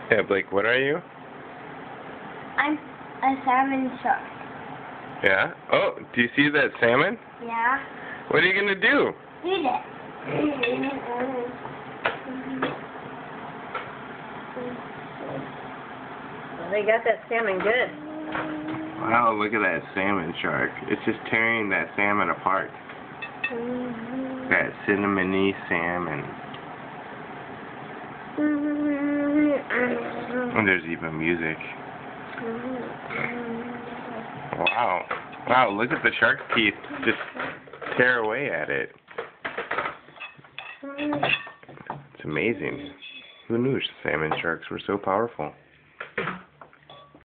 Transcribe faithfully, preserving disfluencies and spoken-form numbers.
Yeah, Blake, what are you? I'm a salmon shark. Yeah? Oh, do you see that salmon? Yeah. What are you going to do? Eat it. Well, they got that salmon good. Wow, look at that salmon shark. It's just tearing that salmon apart. That cinnamony salmon. And there's even music. Wow. Wow, look at the shark's teeth just tear away at it. It's amazing. Who knew salmon sharks were so powerful?